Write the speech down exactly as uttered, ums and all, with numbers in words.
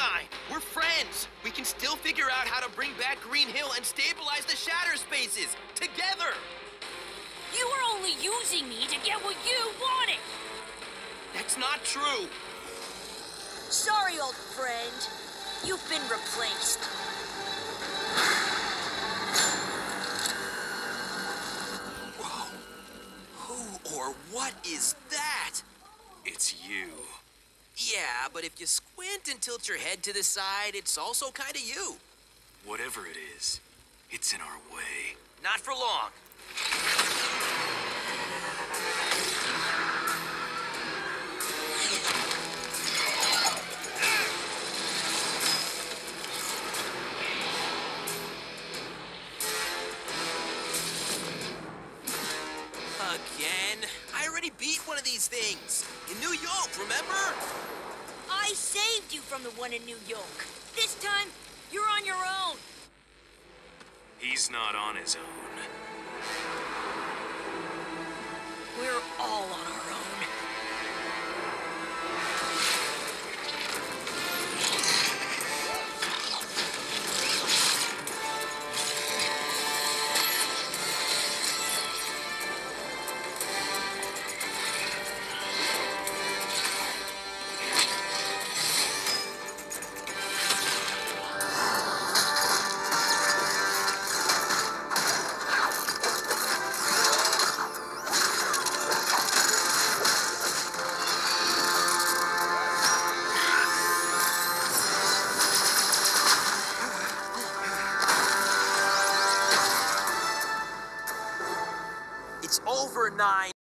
Nine. We're friends. We can still figure out how to bring back Green Hill and stabilize the Shatter Spaces together. You were only using me to get what you wanted. That's not true. Sorry, old friend. You've been replaced. Whoa. Who or what is that? It's you. Yeah, but if you squint and tilt your head to the side, it's also kind of you. Whatever it is, it's in our way. Not for long. Again? I already beat one of these things. In New York, remember? I saved you from the one in New York. This time, you're on your own. He's not on his own. We're all on